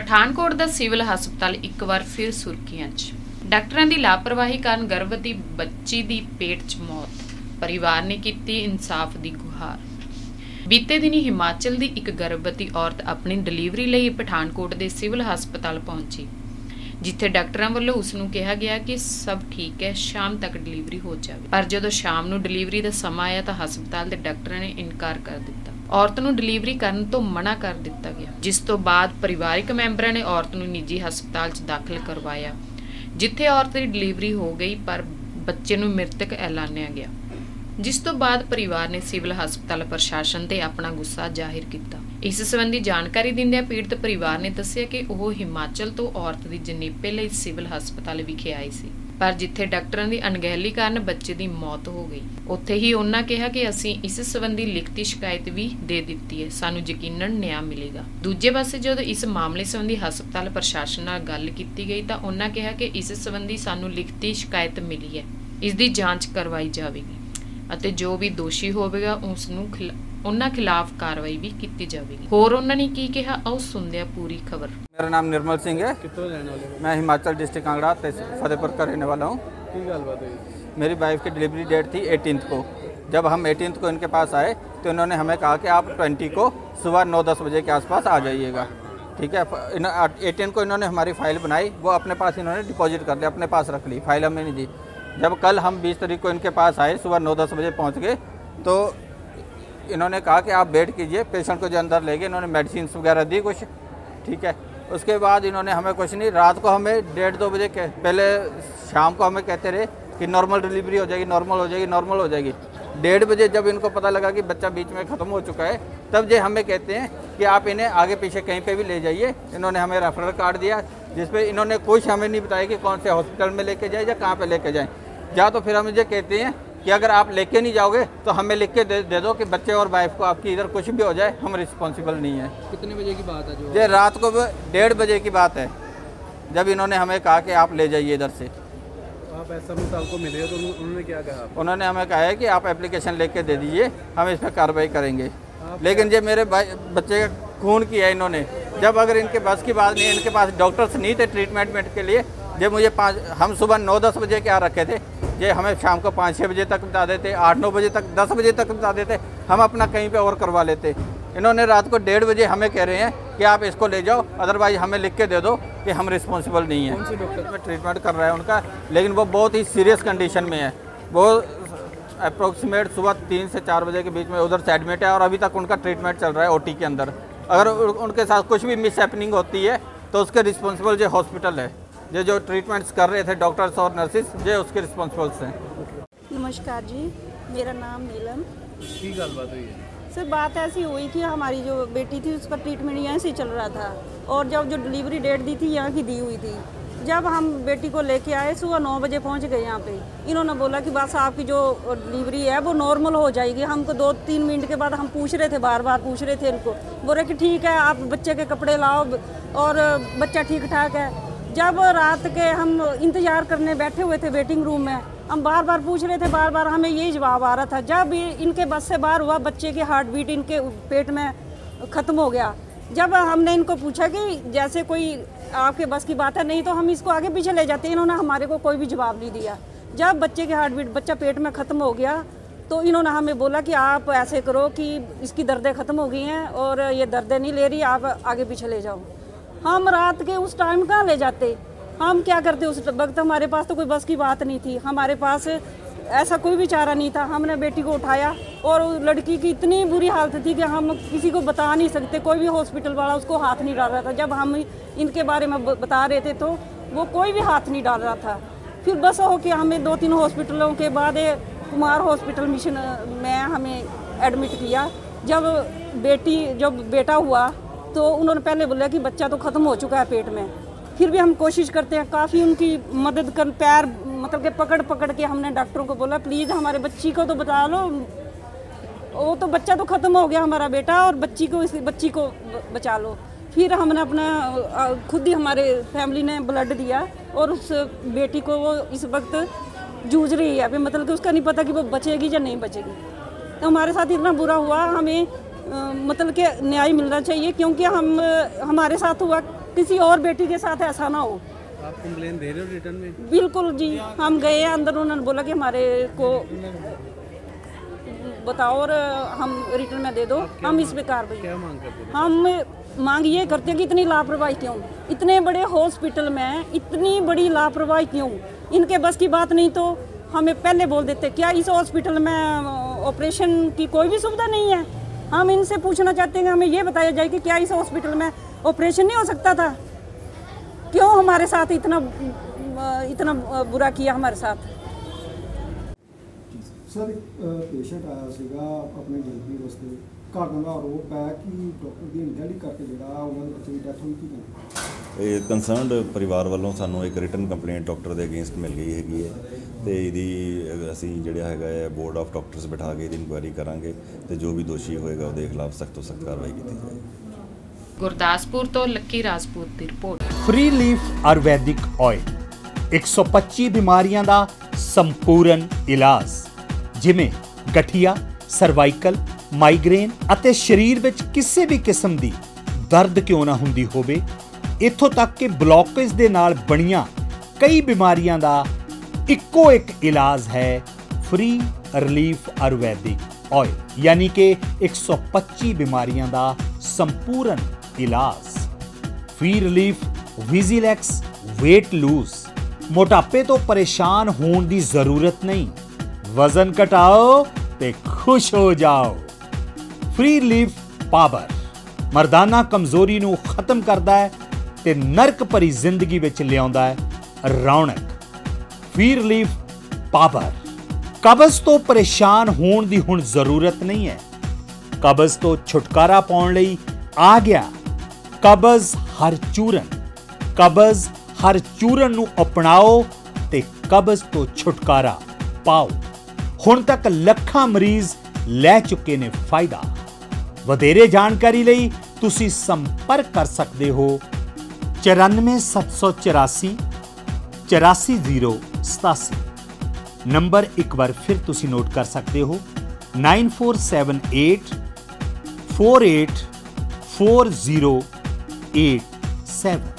पठानकोट दा सिविल हस्पताल एक बार फिर सुर्खियां च। डॉक्टरां दी लापरवाही कारण गर्भवती बच्ची दी पेट च मौत। परिवार ने कीती इंसाफ दी गुहार। बीते दिनी हिमाचल दी एक गर्भवती औरत अपनी डिलीवरी लई पठानकोट दे सिविल हस्पताल पहुंची, जिथे डॉक्टरां वल्लों उसनूं कहा गया कि सब ठीक है, शाम तक डिलीवरी हो जाए। पर जदों शाम नूं डिलीवरी दा समा आया तां हस्पताल दे डॉक्टरां ने इनकार कर दिता। औरत नूं डिलीवरी करन तो मना कर दिता गया, जिस तो बाद परिवारिक मैंबरां ने औरत नूं निजी हस्पताल च दाखिल करवाया, जिथे औरत दी डिलीवरी हो गई पर बच्चे नूं मृतक ऐलानिया गया। जिस तो बाद परिवार ने सिविल हस्पताल प्रशासन ते अपना गुस्सा जाहिर किया। इस संबंधी जानकारी दिंदियां पीड़ित परिवार ने दस्सिया कि वह हिमाचल तो औरत दी जनेपे लई सिविल हस्पताल विखे आई सी, पर जिथे डॉक्टरां दी अणगहली कारण बच्चे दी मौत हो गई, उत्थे ही उन्हां कहा कि असीं इस संबंधी लिखती शिकायत भी दे दित्ती है, सानूं यकीनन न्याय मिलेगा। दूजे पासे जदों इस मामले संबंधी हस्पताल प्रशासन नाल गल कीती गई तां उन्हां कहा कि इस संबंधी सानूं लिखती शिकायत मिली है, इस दी जांच करवाई जावेगी ਅਤੇ जो भी दोषी होवेगा उसनूं उन्हां खिलाफ कार्रवाई भी की जाएगी। होर उन्हां ने की कहा, आओ सुनते हैं पूरी खबर। मेरा नाम निर्मल सिंह है। कितों रहने वाले हो? मैं हिमाचल डिस्ट्रिक्ट कांगड़ा फतेहपुर का रहने वाला हूँ। मेरी वाइफ की डिलीवरी डेट थी 18 को। जब हम 18 को इनके पास आए तो इन्होंने हमें कहा कि आप 20 को सुबह 9-10 बजे के आसपास आ जाइएगा। ठीक है, 18 को इन्होंने हमारी फ़ाइल बनाई, वो अपने पास इन्होंने डिपॉजिट कर लिया, अपने पास रख ली, फाइल हमें नहीं दी। जब कल हम 20 तारीख को इनके पास आए, सुबह 9-10 बजे पहुंच गए, तो इन्होंने कहा कि आप वेट कीजिए। पेशेंट को जो अंदर ले गए, इन्होंने मेडिसिन वगैरह दी कुछ। ठीक है, उसके बाद इन्होंने हमें कुछ नहीं, रात को हमें 1:30-2 बजे पहले शाम को हमें कहते रहे कि नॉर्मल डिलीवरी हो जाएगी, नॉर्मल हो जाएगी, नॉर्मल हो जाएगी। 1:30 बजे जब इनको पता लगा कि बच्चा बीच में ख़त्म हो चुका है, तब ये हमें कहते हैं कि आप इन्हें आगे पीछे कहीं पे भी ले जाइए। इन्होंने हमें रेफरल कार्ड दिया, जिसपे इन्होंने कुछ हमें नहीं बताया कि कौन से हॉस्पिटल में लेके जाए या कहाँ पे लेके जाएं। या तो फिर हम ये कहते हैं कि अगर आप लेके नहीं जाओगे तो हमें लिख के दे दो कि बच्चे और वाइफ को आपकी इधर कुछ भी हो जाए, हम रिस्पॉन्सिबल नहीं है। कितने बजे की बात है? जो ये रात को 1:30 बजे की बात है, जब इन्होंने हमें कहा कि आप ले जाइए इधर से। आप ऐसा साहब को मिले तो उन्होंने क्या कहा? उन्होंने हमें कहा है कि आप एप्लीकेशन लेके दे दीजिए, हम इस पर कार्रवाई करेंगे। लेकिन ये मेरे बच्चे का खून किया इन्होंने। जब अगर इनके बस की बात नहीं, इनके पास डॉक्टर्स नहीं थे ट्रीटमेंट के लिए, जब मुझे हम सुबह 9-10 बजे के आ रखे थे, ये हमें शाम को 5-6 बजे तक बता देते, 8-9 बजे तक, 10 बजे तक बता देते, हम अपना कहीं पे और करवा लेते। इन्होंने रात को 1:30 बजे हमें कह रहे हैं कि आप इसको ले जाओ, अदरवाइज हमें लिख के दे दो कि हम रिस्पॉन्सिबल नहीं है। कौन सी डॉक्टर में ट्रीटमेंट कर रहा है उनका, लेकिन वो बहुत ही सीरियस कंडीशन में है। वो अप्रोक्सीमेट सुबह 3 से 4 बजे के बीच में उधर से एडमिट है और अभी तक उनका ट्रीटमेंट चल रहा है OT के अंदर। अगर उनके साथ कुछ भी मिस हैपनिंग होती है तो उसके रिस्पॉन्सिबल जो हॉस्पिटल है, ये जो ट्रीटमेंट्स कर रहे थे डॉक्टर्स और नर्सिस, ये उसके रिस्पॉन्सिबल्स हैं। नमस्कार जी, मेरा नाम नीलम। की गलबात हुई है? सर बात ऐसी हुई कि हमारी जो बेटी थी उसका ट्रीटमेंट यहाँ से चल रहा था, और जब जो डिलीवरी डेट दी थी यहाँ की दी हुई थी। जब हम बेटी को लेके आए, सुबह 9 बजे पहुँच गए यहाँ पे। इन्होंने बोला कि बस आपकी जो डिलीवरी है वो नॉर्मल हो जाएगी। हमको 2-3 मिनट के बाद हम पूछ रहे थे, बार बार पूछ रहे थे इनको, बोल रहे कि ठीक है, आप बच्चे के कपड़े लाओ और बच्चा ठीक ठाक है। जब रात के हम इंतज़ार करने बैठे हुए थे वेटिंग रूम में, हम बार बार पूछ रहे थे, बार बार हमें यही जवाब आ रहा था। जब इनके बस से बाहर हुआ, बच्चे की हार्ट बीट इनके पेट में ख़त्म हो गया। जब हमने इनको पूछा कि जैसे कोई आपके बस की बात है, नहीं तो हम इसको आगे पीछे ले जाते, इन्होंने हमारे को कोई भी जवाब नहीं दिया। जब बच्चे की हार्ट बीट, बच्चा पेट में ख़त्म हो गया, तो इन्होंने हमें बोला कि आप ऐसे करो कि इसकी दर्दें ख़त्म हो गई हैं और ये दर्दें नहीं ले रही, आप आगे पीछे ले जाओ। हम रात के उस टाइम कहाँ ले जाते, हम क्या करते उस वक्त? हमारे पास तो कोई बस की बात नहीं थी, हमारे पास ऐसा कोई भी चारा नहीं था। हमने बेटी को उठाया और लड़की की इतनी बुरी हालत थी कि हम किसी को बता नहीं सकते, कोई भी हॉस्पिटल वाला उसको हाथ नहीं डाल रहा था। जब हम इनके बारे में बता रहे थे तो वो कोई भी हाथ नहीं डाल रहा था। फिर बस हो के हमें 2-3 हॉस्पिटलों के बाद कुमार हॉस्पिटल मिशन में हमें एडमिट किया। जब बेटा हुआ तो उन्होंने पहले बोला कि बच्चा तो ख़त्म हो चुका है पेट में। फिर भी हम कोशिश करते हैं, काफ़ी उनकी मदद कर, पैर मतलब कि पकड़ के हमने डॉक्टरों को बोला प्लीज़ हमारे बच्ची को तो बता लो, वो तो बच्चा तो ख़त्म हो गया हमारा बेटा, और बच्ची को बचा लो। फिर हमने अपना खुद ही, हमारे फैमिली ने ब्लड दिया और उस बेटी को वो इस वक्त जूझ रही है अभी, मतलब कि उसका नहीं पता कि वो बचेगी या नहीं बचेगी। तो हमारे साथ इतना बुरा हुआ, हमें मतलब कि न्याय मिलना चाहिए, क्योंकि हमारे साथ हुआ किसी और बेटी के साथ ऐसा ना हो। आप कंप्लेन दे रहे हो रिटर्न में? बिल्कुल जी, हम गए अंदर, उन्होंने बोला कि हमारे को बताओ और हम रिटर्न में दे दो, हम इस पे कार्रवाई। क्या मांग करते हैं? हम मांग ये करते हैं कि इतनी लापरवाही क्यों, इतने बड़े हॉस्पिटल में इतनी बड़ी लापरवाही क्यों? इनके बस की बात नहीं तो हमें पहले बोल देते। क्या इस हॉस्पिटल में ऑपरेशन की कोई भी सुविधा नहीं है? हम इनसे पूछना चाहते हैं, हमें ये बताया जाए कि क्या इस हॉस्पिटल में ऑपरेशन नहीं हो सकता था? क्यों हमारे साथ इतना बुरा किया हमारे साथ? सर एक पेशेंट आया ਸੀਗਾ ਆਪਣੇ ਡਿਲੀਵਰੀ ਵਾਸਤੇ, ਘਰ ਦਾ ਆਰੋਪ ਹੈ ਕਿ ਡਾਕਟਰ ਦੀ ਅਣਗਹਿਲੀ ਕਰਕੇ ਜਿਹੜਾ ਉਹਨਾਂ ਦੇ ਬੱਚੇ ਦੀ ਡੈਥ ਹੋਈ। ਕੀ ਕਹਿੰਦੇ ਇਹ ਕੰਸਰਨਡ ਪਰਿਵਾਰ ਵੱਲੋਂ ਸਾਨੂੰ ਇੱਕ ਰਿਟਨ ਕੰਪਲੇਂਟ ਡਾਕਟਰ ਦੇ ਅਗੇਂਸਟ ਮਿਲ ਗਈ ਹੈਗੀ ਹੈ ਤੇ ਇਹਦੀ ਅਸੀਂ ਜਿਹੜਾ ਹੈਗਾ ਹੈ ਬੋਰਡ ਆਫ ਡਾਕਟਰਸ ਬਿਠਾ ਕੇ ਇਹਦੀ ਇਨਕੁਆਇਰੀ ਕਰਾਂਗੇ ਤੇ ਜੋ ਵੀ ਦੋਸ਼ੀ ਹੋਏਗਾ ਉਹਦੇ ਖਿਲਾਫ ਸਖਤ ਤੋਂ ਸਖਤ ਕਾਰਵਾਈ ਕੀਤੀ ਜਾਏਗੀ। ਗੁਰਦਾਸਪੁਰ ਤੋਂ ਲੱਕੀ ਰਾਜਪੂਤ ਦੀ report. Free leaf Ayurvedic oil 125 ਬਿਮਾਰੀਆਂ ਦਾ ਸੰਪੂਰਨ ਇਲਾਜ, ਜਿਵੇਂ ਗਠੀਆ, ਸਰਵਾਈਕਲ, ਮਾਈਗ੍ਰੇਨ ਅਤੇ ਸਰੀਰ ਵਿੱਚ ਕਿਸੇ ਵੀ ਕਿਸਮ ਦੀ ਦਰਦ ਕਿਉਂ ਨਾ ਹੁੰਦੀ ਹੋਵੇ, ਇੱਥੋਂ ਤੱਕ ਕਿ ਬਲੌਕੇਜ ਦੇ ਨਾਲ ਬਣੀਆਂ ਕਈ ਬਿਮਾਰੀਆਂ ਦਾ ਇੱਕੋ ਇੱਕ ਇਲਾਜ ਹੈ ਫ੍ਰੀ ਰਿਲੀਫ ਆਯੁਰਵੈਦਿਕ ਆਇਲ, ਯਾਨੀ ਕਿ 125 ਬਿਮਾਰੀਆਂ ਦਾ ਸੰਪੂਰਨ ਇਲਾਜ। ਫ੍ਰੀ ਰਿਲੀਫ ਵਿਜ਼ੀਲੈਕਸ weight lose, ਮੋਟਾਪੇ ਤੋਂ ਪਰੇਸ਼ਾਨ ਹੋਣ ਦੀ ਜ਼ਰੂਰਤ ਨਹੀਂ, ਵਜ਼ਨ ਘਟਾਓ ਤੇ ਖੁਸ਼ ਹੋ ਜਾਓ। ਫ੍ਰੀ ਰਿਲੀਫ ਪਾਵਰ ਮਰਦਾਨਾ ਕਮਜ਼ੋਰੀ ਨੂੰ ਖਤਮ ਕਰਦਾ ਹੈ ਤੇ ਨਰਕ ਭਰੀ ਜ਼ਿੰਦਗੀ ਵਿੱਚ ਲਿਆਉਂਦਾ ਹੈ ਰੌਣਕ। ਫ੍ਰੀ ਰਿਲੀਫ ਪਾਵਰ ਕਬਜ਼ ਤੋਂ ਪਰੇਸ਼ਾਨ ਹੋਣ ਦੀ ਹੁਣ ਜ਼ਰੂਰਤ ਨਹੀਂ ਹੈ। ਕਬਜ਼ ਤੋਂ ਛੁਟਕਾਰਾ ਪਾਉਣ ਲਈ ਆ ਗਿਆ ਕਬਜ਼ ਹਰ ਚੂਰਨ। ਕਬਜ਼ ਹਰ ਚੂਰਨ ਨੂੰ ਅਪਣਾਓ ਤੇ ਕਬਜ਼ ਤੋਂ ਛੁਟਕਾਰਾ ਪਾਓ। ਹੁਣ ਤੱਕ ਲੱਖਾਂ ਮਰੀਜ਼ ਲੈ ਚੁੱਕੇ ਨੇ ਫਾਇਦਾ। ਵਧੇਰੇ ਜਾਣਕਾਰੀ ਲਈ ਤੁਸੀਂ ਸੰਪਰਕ ਕਰ ਸਕਦੇ ਹੋ 94784 84087। ਨੰਬਰ ਇੱਕ ਵਾਰ ਫਿਰ ਤੁਸੀਂ ਨੋਟ ਕਰ ਸਕਦੇ ਹੋ 9478 484087।